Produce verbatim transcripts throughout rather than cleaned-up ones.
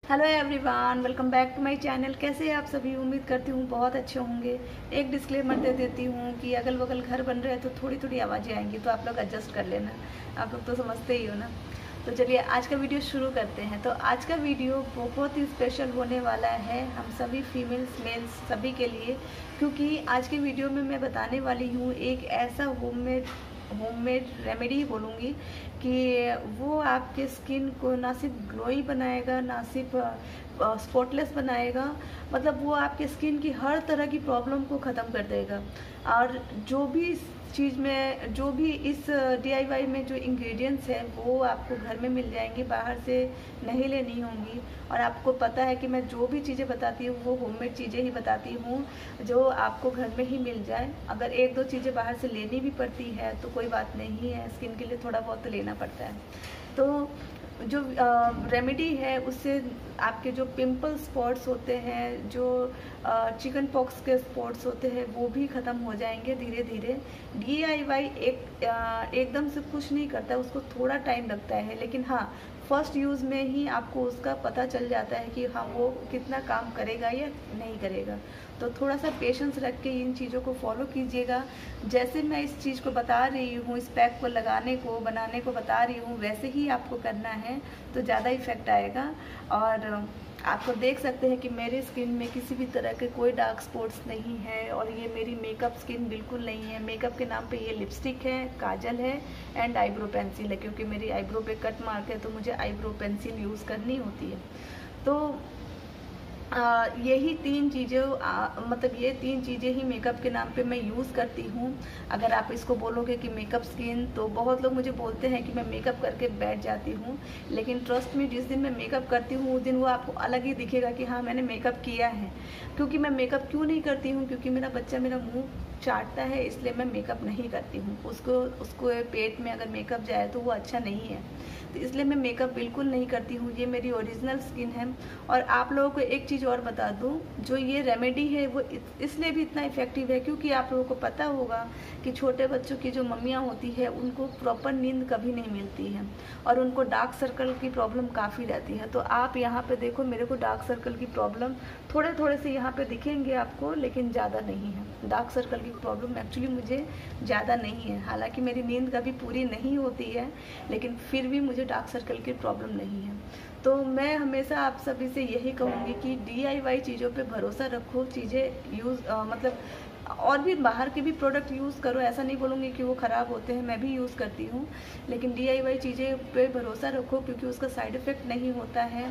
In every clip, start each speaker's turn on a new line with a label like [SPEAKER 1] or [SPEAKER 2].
[SPEAKER 1] Hello everyone, welcome back to my channel. कैसे हैं आप सभी? उम्मीद करती हूँ बहुत अच्छे होंगे। एक डिस्क्लेमर दे देती हूँ कि अगल बगल घर बन रहे हैं तो थोड़ी थोड़ी आवाज़ें आएंगी, तो आप लोग एडजस्ट कर लेना। आप लोग तो समझते ही हो ना। तो चलिए आज का वीडियो शुरू करते हैं। तो आज का वीडियो बहुत ही स्पेशल होने वाला है हम सभी फीमेल्स मेल्स सभी के लिए, क्योंकि आज के वीडियो में मैं बताने वाली हूँ एक ऐसा होममेड होममेड रेमेडी बोलूँगी कि वो आपके स्किन को ना सिर्फ ग्लोई बनाएगा, ना सिर्फ स्पॉटलेस बनाएगा, मतलब वो आपके स्किन की हर तरह की प्रॉब्लम को ख़त्म कर देगा। और जो भी चीज़ में जो भी इस डी आई वाई में जो इंग्रेडिएंट्स हैं वो आपको घर में मिल जाएंगे, बाहर से नहीं लेनी होंगी। और आपको पता है कि मैं जो भी चीज़ें बताती हूँ वो होममेड चीज़ें ही बताती हूँ जो आपको घर में ही मिल जाए। अगर एक दो चीज़ें बाहर से लेनी भी पड़ती है तो कोई बात नहीं है, स्किन के लिए थोड़ा बहुत तो लेना पड़ता है। तो जो रेमेडी है उससे आपके जो पिंपल स्पॉट्स होते हैं, जो चिकन पॉक्स के स्पॉट्स होते हैं, वो भी ख़त्म हो जाएंगे धीरे धीरे। डी आई वाई एक आ, एकदम से कुछ नहीं करता है, उसको थोड़ा टाइम लगता है, लेकिन हाँ फर्स्ट यूज़ में ही आपको उसका पता चल जाता है कि हाँ वो कितना काम करेगा या नहीं करेगा। तो थोड़ा सा पेशेंस रख के इन चीज़ों को फॉलो कीजिएगा। जैसे मैं इस चीज़ को बता रही हूँ, इस पैक को लगाने को बनाने को बता रही हूँ, वैसे ही आपको करना है तो ज़्यादा इफेक्ट आएगा। और आपको देख सकते हैं कि मेरी स्किन में किसी भी तरह के कोई डार्क स्पॉट्स नहीं है, और ये मेरी मेकअप स्किन बिल्कुल नहीं है। मेकअप के नाम पे ये लिपस्टिक है, काजल है एंड आईब्रो पेंसिल है, क्योंकि मेरी आईब्रो पे कट मार्क है तो मुझे आईब्रो पेंसिल यूज़ करनी होती है। तो आ, यही तीन चीज़ें मतलब ये तीन चीज़ें ही मेकअप के नाम पे मैं यूज़ करती हूँ। अगर आप इसको बोलोगे कि मेकअप स्किन, तो बहुत लोग मुझे बोलते हैं कि मैं मेकअप करके बैठ जाती हूँ, लेकिन ट्रस्ट में जिस दिन मैं मेकअप करती हूँ उस दिन वो आपको अलग ही दिखेगा कि हाँ मैंने मेकअप किया है। क्योंकि मैं मेकअप क्यों नहीं करती हूँ? क्योंकि मेरा बच्चा मेरा मुँह चाटता है, इसलिए मैं मेकअप नहीं करती हूँ। उसको उसको पेट में अगर मेकअप जाए तो वो अच्छा नहीं है, तो इसलिए मैं मेकअप बिल्कुल नहीं करती हूँ। ये मेरी ओरिजिनल स्किन है। और आप लोगों को एक चीज़ और बता दूँ, जो ये रेमेडी है वो इसलिए भी इतना इफेक्टिव है क्योंकि आप लोगों को पता होगा कि छोटे बच्चों की जो मम्मियाँ होती है उनको प्रॉपर नींद कभी नहीं मिलती है, और उनको डार्क सर्कल की प्रॉब्लम काफ़ी रहती है। तो आप यहाँ पे देखो, मेरे को डार्क सर्कल की प्रॉब्लम थोड़े थोड़े से यहाँ पे दिखेंगे आपको, लेकिन ज़्यादा नहीं है। डार्क सर्कल की प्रॉब्लम एक्चुअली मुझे ज़्यादा नहीं है, हालांकि मेरी नींद कभी पूरी नहीं होती है, लेकिन फिर भी मुझे डार्क सर्कल की प्रॉब्लम नहीं है। तो मैं हमेशा आप सभी से यही कहूँगी कि डी आई वाई चीज़ों पे भरोसा रखो। चीज़ें यूज़ मतलब और भी बाहर के भी प्रोडक्ट यूज़ करो, ऐसा नहीं बोलूँगी कि वो ख़राब होते हैं, मैं भी यूज़ करती हूँ, लेकिन डी आई वाई चीज़ें पे भरोसा रखो क्योंकि उसका साइड इफ़ेक्ट नहीं होता है।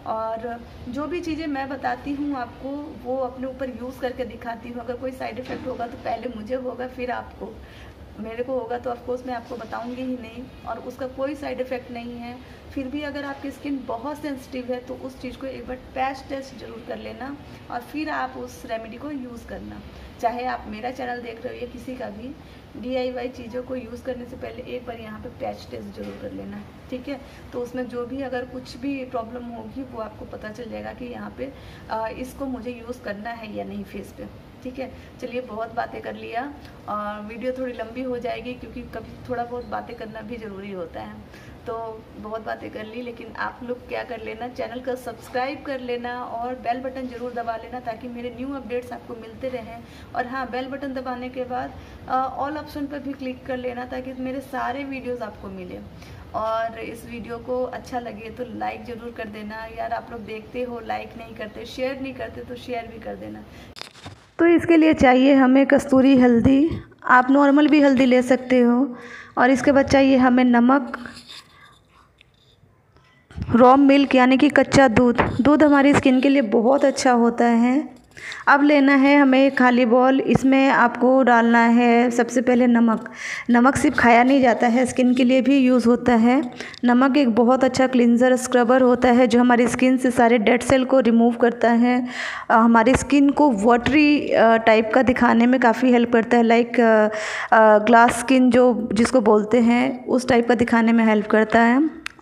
[SPEAKER 1] और जो भी चीज़ें मैं बताती हूँ आपको वो अपने ऊपर यूज़ करके दिखाती हूँ। अगर कोई साइड इफ़ेक्ट होगा तो पहले मुझे होगा, फिर आपको, मेरे को होगा तो ऑफकोर्स मैं आपको बताऊंगी ही नहीं, और उसका कोई साइड इफ़ेक्ट नहीं है। फिर भी अगर आपकी स्किन बहुत सेंसिटिव है तो उस चीज़ को एक बार पैच टेस्ट जरूर कर लेना, और फिर आप उस रेमेडी को यूज़ करना। चाहे आप मेरा चैनल देख रहे हो या किसी का भी, डी आई वाई चीज़ों को यूज़ करने से पहले एक बार यहाँ पे पैच टेस्ट जरूर कर लेना, ठीक है? तो उसमें जो भी अगर कुछ भी प्रॉब्लम होगी वो आपको पता चल जाएगा कि यहाँ पे आ, इसको मुझे यूज़ करना है या नहीं फेस पे, ठीक है? चलिए बहुत बातें कर लिया, और वीडियो थोड़ी लंबी हो जाएगी क्योंकि कभी थोड़ा बहुत बातें करना भी ज़रूरी होता है। तो बहुत बातें कर ली, लेकिन आप लोग क्या कर लेना, चैनल का सब्सक्राइब कर लेना और बेल बटन ज़रूर दबा लेना ताकि मेरे न्यू अपडेट्स आपको मिलते रहें। और हाँ, बेल बटन दबाने के बाद ऑल ऑप्शन पर भी क्लिक कर लेना ताकि मेरे सारे वीडियोज़ आपको मिले। और इस वीडियो को अच्छा लगे तो लाइक ज़रूर कर देना यार। आप लोग देखते हो लाइक नहीं करते, शेयर नहीं करते, तो शेयर भी कर देना। तो इसके लिए चाहिए हमें कस्तूरी हल्दी, आप नॉर्मल भी हल्दी ले सकते हो। और इसके बाद चाहिए हमें नमक, रॉ मिल्क यानी कि कच्चा दूध। दूध हमारी स्किन के लिए बहुत अच्छा होता है। अब लेना है हमें खाली बॉल, इसमें आपको डालना है सबसे पहले नमक। नमक सिर्फ खाया नहीं जाता है, स्किन के लिए भी यूज़ होता है। नमक एक बहुत अच्छा क्लिंजर स्क्रबर होता है जो हमारी स्किन से सारे डेड सेल को रिमूव करता है, हमारी स्किन को वाटरी टाइप का दिखाने में काफ़ी हेल्प करता है, लाइक ग्लास स्किन जो जिसको बोलते हैं उस टाइप का दिखाने में हेल्प करता है।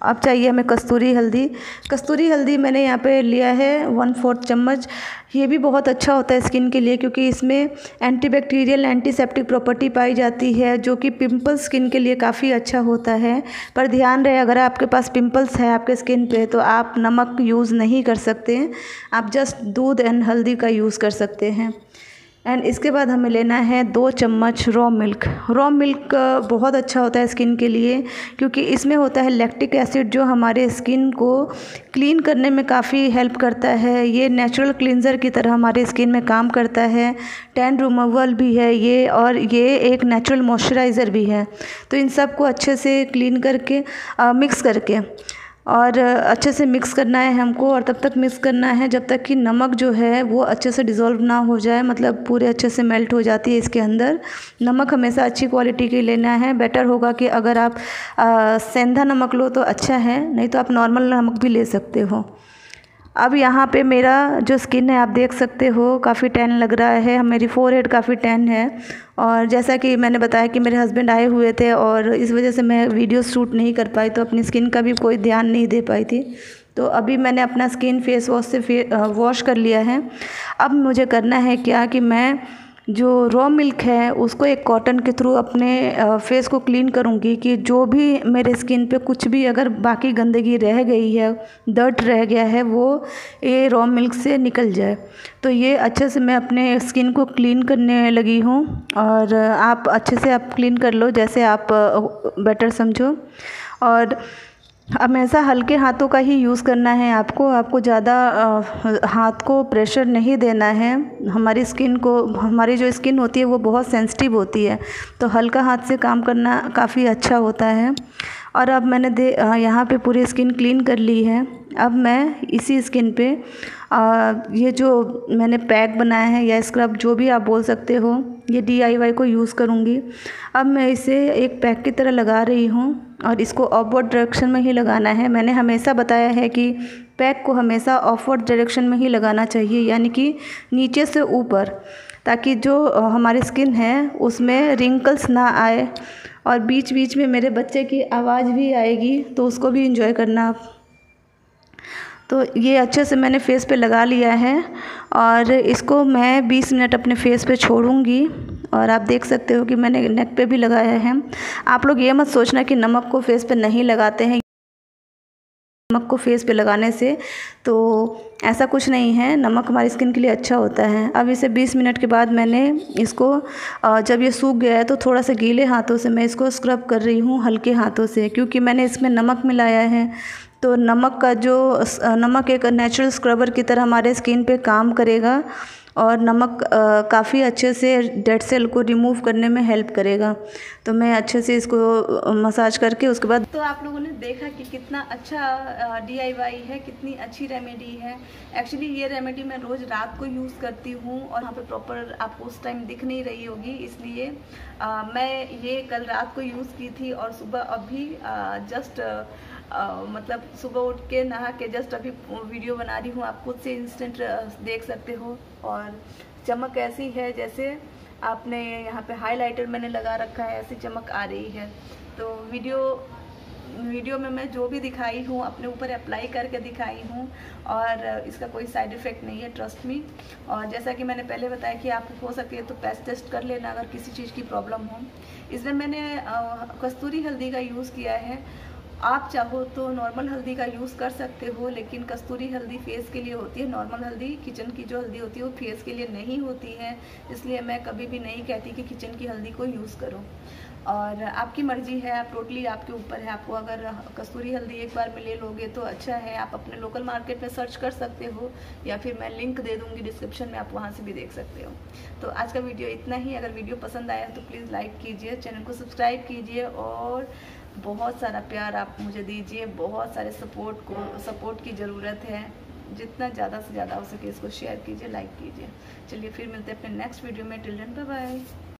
[SPEAKER 1] अब चाहिए हमें कस्तूरी हल्दी। कस्तूरी हल्दी मैंने यहाँ पे लिया है वन फोर्थ चम्मच। ये भी बहुत अच्छा होता है स्किन के लिए, क्योंकि इसमें एंटीबैक्टीरियल एंटीसेप्टिक प्रॉपर्टी पाई जाती है, जो कि पिंपल स्किन के लिए काफ़ी अच्छा होता है। पर ध्यान रहे, अगर आपके पास पिंपल्स है आपके स्किन पे तो आप नमक यूज़ नहीं कर सकते, आप जस्ट दूध एंड हल्दी का यूज़ कर सकते हैं। एंड इसके बाद हमें लेना है दो चम्मच रॉ मिल्क। रॉ मिल्क बहुत अच्छा होता है स्किन के लिए, क्योंकि इसमें होता है लैक्टिक एसिड, जो हमारे स्किन को क्लीन करने में काफ़ी हेल्प करता है। ये नेचुरल क्लींजर की तरह हमारे स्किन में काम करता है। टैन रिमूवल भी है ये, और ये एक नेचुरल मॉइस्चराइज़र भी है। तो इन सब को अच्छे से क्लीन करके आ, मिक्स करके और अच्छे से मिक्स करना है हमको, और तब तक मिक्स करना है जब तक कि नमक जो है वो अच्छे से डिज़ोल्व ना हो जाए, मतलब पूरे अच्छे से मेल्ट हो जाती है इसके अंदर। नमक हमेशा अच्छी क्वालिटी की लेना है। बेटर होगा कि अगर आप आ, सेंधा नमक लो तो अच्छा है, नहीं तो आप नॉर्मल नमक भी ले सकते हो। अब यहाँ पे मेरा जो स्किन है आप देख सकते हो काफ़ी टैन लग रहा है, मेरी फोरहेड काफ़ी टैन है। और जैसा कि मैंने बताया कि मेरे हस्बैंड आए हुए थे और इस वजह से मैं वीडियो शूट नहीं कर पाई, तो अपनी स्किन का भी कोई ध्यान नहीं दे पाई थी। तो अभी मैंने अपना स्किन फेस वॉश से फे वॉश कर लिया है। अब मुझे करना है क्या कि मैं जो रॉ मिल्क है उसको एक कॉटन के थ्रू अपने फेस को क्लीन करूँगी, कि जो भी मेरे स्किन पे कुछ भी अगर बाकी गंदगी रह गई है, डर्ट रह गया है, वो ये रॉ मिल्क से निकल जाए। तो ये अच्छे से मैं अपने स्किन को क्लीन करने लगी हूँ, और आप अच्छे से आप क्लीन कर लो जैसे आप बेटर समझो। और हमेशा हल्के हाथों का ही यूज़ करना है आपको आपको ज़्यादा हाथ को प्रेशर नहीं देना है। हमारी स्किन को हमारी जो स्किन होती है वो बहुत सेंसिटिव होती है, तो हल्का हाथ से काम करना काफ़ी अच्छा होता है। और अब मैंने दे यहाँ पे पूरी स्किन क्लीन कर ली है। अब मैं इसी स्किन पे आ, ये जो मैंने पैक बनाया है या स्क्रब जो भी आप बोल सकते हो, ये डी आई वाई को यूज़ करूँगी। अब मैं इसे एक पैक की तरह लगा रही हूँ, और इसको ऑफवर्ड डायरेक्शन में ही लगाना है। मैंने हमेशा बताया है कि पैक को हमेशा ऑफवर्ड डायरेक्शन में ही लगाना चाहिए, यानी कि नीचे से ऊपर, ताकि जो हमारी स्किन है उसमें रिंकल्स ना आए। और बीच बीच में मेरे बच्चे की आवाज़ भी आएगी, तो उसको भी एंजॉय करना आप। तो ये अच्छे से मैंने फेस पे लगा लिया है, और इसको मैं बीस मिनट अपने फेस पे छोड़ूंगी। और आप देख सकते हो कि मैंने नेक पे भी लगाया है। आप लोग ये मत सोचना कि नमक को फेस पे नहीं लगाते हैं, नमक को फेस पे लगाने से तो ऐसा कुछ नहीं है, नमक हमारी स्किन के लिए अच्छा होता है। अब इसे बीस मिनट के बाद मैंने इसको जब ये सूख गया है तो थोड़ा सा गीले हाथों से मैं इसको स्क्रब कर रही हूँ, हल्के हाथों से, क्योंकि मैंने इसमें नमक मिलाया है। तो नमक का जो नमक एक नेचुरल स्क्रबर की तरह हमारे स्किन पे काम करेगा, और नमक काफ़ी अच्छे से डेड सेल को रिमूव करने में हेल्प करेगा। तो मैं अच्छे से इसको मसाज करके उसके बाद, तो आप लोगों ने देखा कि कितना अच्छा डी आई वाई है, कितनी अच्छी रेमेडी है। एक्चुअली ये रेमेडी मैं रोज़ रात को यूज़ करती हूँ, और यहाँ पे प्रॉपर आपको उस टाइम दिख नहीं रही होगी, इसलिए आ, मैं ये कल रात को यूज़ की थी, और सुबह अभी जस्ट Uh, मतलब सुबह उठ के नहा के जस्ट अभी वीडियो बना रही हूँ, आप खुद से इंस्टेंट देख सकते हो। और चमक ऐसी है जैसे आपने यहाँ पे हाइलाइटर मैंने लगा रखा है, ऐसी चमक आ रही है। तो वीडियो वीडियो में मैं जो भी दिखाई हूँ अपने ऊपर अप्लाई करके दिखाई हूँ, और इसका कोई साइड इफ़ेक्ट नहीं है, ट्रस्ट मी। और जैसा कि मैंने पहले बताया कि आप हो सके तो पैच टेस्ट कर लेना अगर किसी चीज़ की प्रॉब्लम हो। इसमें मैंने कस्तूरी हल्दी का यूज़ किया है। आप चाहो तो नॉर्मल हल्दी का यूज़ कर सकते हो, लेकिन कस्तूरी हल्दी फेस के लिए होती है। नॉर्मल हल्दी, किचन की जो हल्दी होती है वो फेस के लिए नहीं होती है, इसलिए मैं कभी भी नहीं कहती कि किचन की हल्दी को यूज़ करो। और आपकी मर्जी है, आप टोटली आपके ऊपर है। आपको अगर कस्तूरी हल्दी एक बार में ले लोगे तो अच्छा है, आप अपने लोकल मार्केट में सर्च कर सकते हो, या फिर मैं लिंक दे दूँगी डिस्क्रिप्शन में, आप वहाँ से भी देख सकते हो। तो आज का वीडियो इतना ही। अगर वीडियो पसंद आया तो प्लीज़ लाइक कीजिए, चैनल को सब्सक्राइब कीजिए, और बहुत सारा प्यार आप मुझे दीजिए। बहुत सारे सपोर्ट को सपोर्ट की ज़रूरत है, जितना ज़्यादा से ज़्यादा हो सके इसको शेयर कीजिए, लाइक कीजिए। चलिए फिर मिलते हैं अपने नेक्स्ट वीडियो में। Till then bye bye.